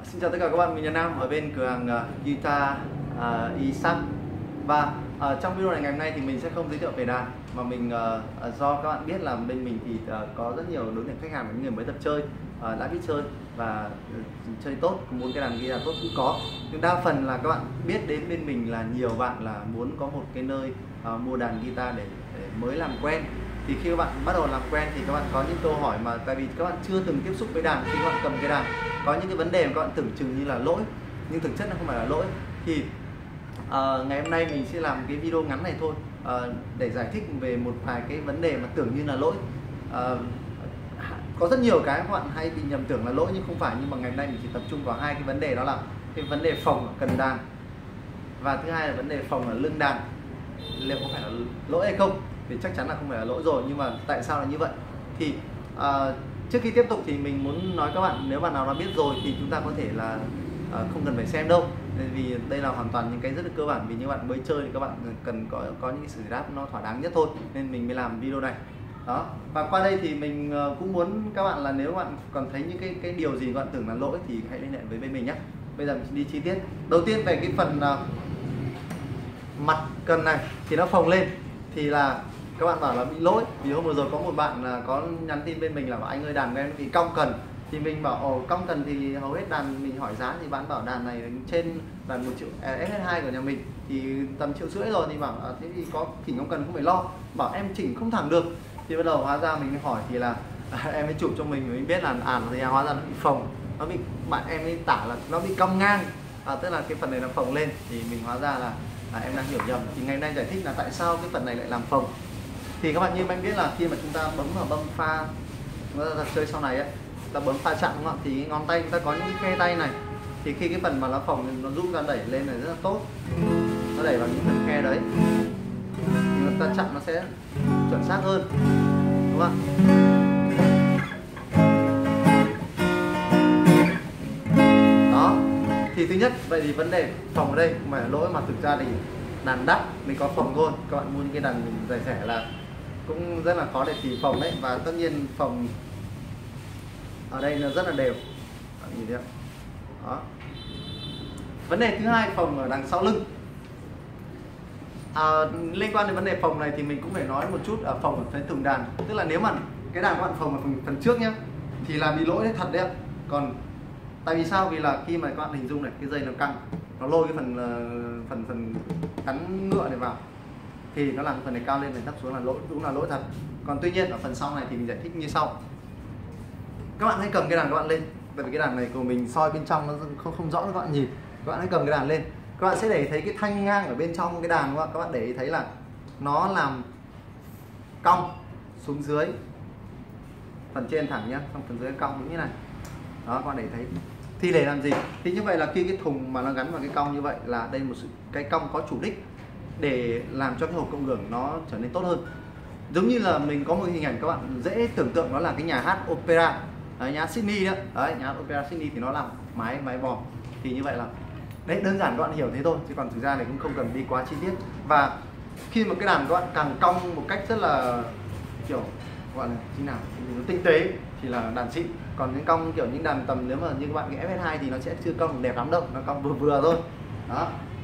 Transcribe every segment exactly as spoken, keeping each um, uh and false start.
Xin chào tất cả các bạn, mình là Nam ở bên cửa hàng uh, guitar uh, Isaac. Và uh, trong video này ngày hôm nay thì mình sẽ không giới thiệu về đàn, mà mình uh, do các bạn biết là bên mình thì uh, có rất nhiều đối tượng khách hàng, những người mới tập chơi, uh, đã biết chơi và uh, chơi tốt, muốn cái đàn guitar tốt cũng có. Nhưng đa phần là các bạn biết đến bên mình là nhiều bạn là muốn có một cái nơi uh, mua đàn guitar để, để mới làm quen. Thì khi các bạn bắt đầu làm quen thì các bạn có những câu hỏi mà tại vì các bạn chưa từng tiếp xúc với đàn, khi các bạn cầm cái đàn có những cái vấn đề mà các bạn tưởng chừng như là lỗi nhưng thực chất nó không phải là lỗi. Thì uh, ngày hôm nay mình sẽ làm cái video ngắn này thôi uh, để giải thích về một vài cái vấn đề mà tưởng như là lỗi. Uh, có rất nhiều cái các bạn hay bị nhầm tưởng là lỗi nhưng không phải, nhưng mà ngày hôm nay mình chỉ tập trung vào hai cái vấn đề, đó là cái vấn đề phồng ở cần đàn và thứ hai là vấn đề phồng ở lưng đàn. Liệu có phải là lỗi hay không? Thì chắc chắn là không phải là lỗi rồi, nhưng mà tại sao là như vậy? Thì uh, trước khi tiếp tục thì mình muốn nói các bạn, nếu bạn nào đã biết rồi thì chúng ta có thể là uh, không cần phải xem đâu, vì đây là hoàn toàn những cái rất là cơ bản. Vì những bạn mới chơi thì các bạn cần có có những cái sự giải đáp nó thỏa đáng nhất thôi, nên mình mới làm video này. Đó. Và qua đây thì mình uh, cũng muốn các bạn là nếu bạn còn thấy những cái cái điều gì các bạn tưởng là lỗi thì hãy liên hệ với bên mình nhé. Bây giờ mình đi chi tiết. Đầu tiên về cái phần uh, mặt cần này thì nó phồng lên thì là các bạn bảo là bị lỗi. Vì hôm vừa rồi có một bạn là có nhắn tin bên mình là bảo anh ơi đàn của em bị cong cần, thì mình bảo ồ cong cần thì hầu hết đàn mình hỏi giá thì bạn bảo đàn này trên đàn một triệu ép ét hai của nhà mình thì tầm triệu rưỡi rồi, thì bảo à, thế thì có chỉnh cong cần không phải lo, bảo em chỉnh không thẳng được. Thì bắt đầu hóa ra mình mới hỏi thì là à, em mới chụp cho mình mới biết là à thì hóa ra nó bị phồng, nó bị bạn em mới tả là nó bị cong ngang, à, tức là cái phần này nó phồng lên, thì mình hóa ra là à, em đang hiểu nhầm. Thì ngày nay giải thích là tại sao cái phần này lại làm phồng. Thì các bạn như anh biết là khi mà chúng ta bấm vào bấm pha, chúng ta chơi sau này ấy, ta bấm pha chặn đúng không? Thì ngón tay chúng ta có những cái khe tay này, thì khi cái phần mà nó phồng nó giúp ta đẩy lên này rất là tốt, nó đẩy vào những phần khe đấy thì ta chặn nó sẽ chuẩn xác hơn, đúng không? Đó. Thì thứ nhất, vậy thì vấn đề phồng ở đây không phải là lỗi, mà thực ra thì đàn đắt mới có phồng thôi. Các bạn mua những cái đàn rẻ rẻ là cũng rất là khó để tìm phồng đấy. Và tất nhiên phồng ở đây nó rất là đều, bạn nhìn thấy không? Đó. Vấn đề thứ hai, phồng ở đằng sau lưng. À, liên quan đến vấn đề phồng này thì mình cũng phải nói một chút ở phồng ở phần thùng đàn. Tức là nếu mà cái đàn các bạn phồng ở phần, phần trước nhé thì là bị lỗi đấy thật đấy. Còn tại vì sao? Vì là khi mà các bạn hình dung này, cái dây nó căng, nó lôi cái phần phần phần cắn ngựa này vào thì nó làm cái phần này cao lên này thấp xuống là lỗi, đúng là lỗi thật. Còn tuy nhiên ở phần sau này thì mình giải thích như sau. Các bạn hãy cầm cái đàn các bạn lên, tại vì cái đàn này của mình soi bên trong nó không không rõ, các bạn nhìn. Các bạn hãy cầm cái đàn lên, các bạn sẽ để thấy cái thanh ngang ở bên trong cái đàn, đúng không? Các bạn để ý thấy là nó làm cong xuống dưới, phần trên thẳng nhá, xong phần dưới cong như thế này. Đó, các bạn để thấy. Thì để làm gì? Thì như vậy là khi cái thùng mà nó gắn vào cái cong như vậy là đây một sự cái cong có chủ đích để làm cho cái hộp cộng hưởng nó trở nên tốt hơn. Giống như là mình có một hình ảnh các bạn dễ tưởng tượng, đó là cái nhà hát opera, đấy, nhà hát Sydney đó, đấy, nhà hát opera Sydney thì nó làm mái mái vòm. Thì như vậy là đấy, đơn giản các bạn hiểu thế thôi, chứ còn thực ra này cũng không cần đi quá chi tiết. Và khi mà cái đàn các bạn càng cong một cách rất là kiểu gọi là thế nào, nó tinh tế thì là đàn xịn. Còn những cong kiểu những đàn tầm nếu mà như các bạn cái ép ét hai thì nó sẽ chưa cong đẹp lắm đâu, nó cong vừa vừa thôi. Đó.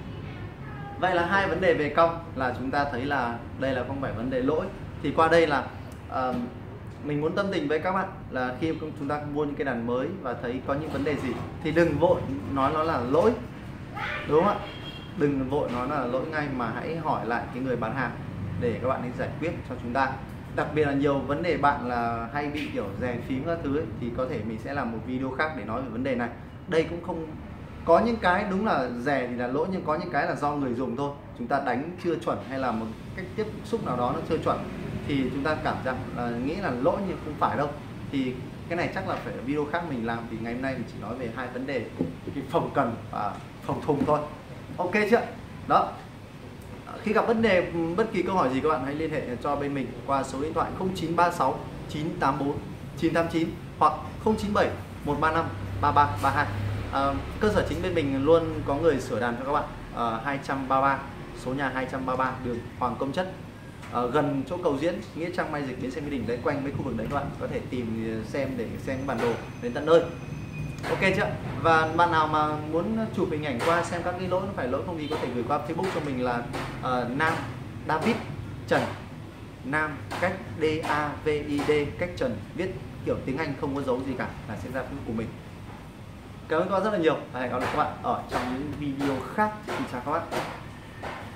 Vậy là hai vấn đề về cong là chúng ta thấy là đây là không phải vấn đề lỗi. Thì qua đây là uh, mình muốn tâm tình với các bạn là khi chúng ta mua những cái đàn mới và thấy có những vấn đề gì thì đừng vội nói nó là lỗi, đúng không ạ? Đừng vội nói nó là lỗi ngay, mà hãy hỏi lại cái người bán hàng để các bạn ấy giải quyết cho chúng ta. Đặc biệt là nhiều vấn đề bạn là hay bị kiểu rè phím các thứ ấy, thì có thể mình sẽ làm một video khác để nói về vấn đề này. Đây cũng không có những cái đúng là rè thì là lỗi, nhưng có những cái là do người dùng thôi, chúng ta đánh chưa chuẩn hay là một cách tiếp xúc nào đó nó chưa chuẩn thì chúng ta cảm giác là nghĩ là lỗi nhưng không phải đâu. Thì cái này chắc là phải ở video khác mình làm, vì ngày hôm nay mình chỉ nói về hai vấn đề, cái phồng cần và phồng thùng thôi. Ok chưa? Đó. Khi gặp vấn đề bất kỳ câu hỏi gì các bạn hãy liên hệ cho bên mình qua số điện thoại không chín ba sáu chín tám bốn chín tám chín hoặc không chín bảy một ba năm ba ba ba hai. À, cơ sở chính bên mình luôn có người sửa đàn cho các bạn. À, hai trăm ba mươi ba, số nhà hai trăm ba mươi ba, đường Hoàng Công Chất, à, gần chỗ cầu Diễn, nghĩa trang Mai Dịch, bến xe Mỹ Đình đấy, quanh mấy khu vực đấy các bạn có thể tìm xem để xem bản đồ đến tận nơi. Ok chưa? Và bạn nào mà muốn chụp hình ảnh qua xem các cái lỗi nó phải lỗi không thì có thể gửi qua Facebook cho mình là uh, Nam David Trần, Nam cách D A V I D cách Trần, viết kiểu tiếng Anh không có dấu gì cả là sẽ ra Facebook của mình. Cảm ơn các bạn rất là nhiều và hẹn gặp lại các bạn ở trong những video khác. Xin chào các bạn.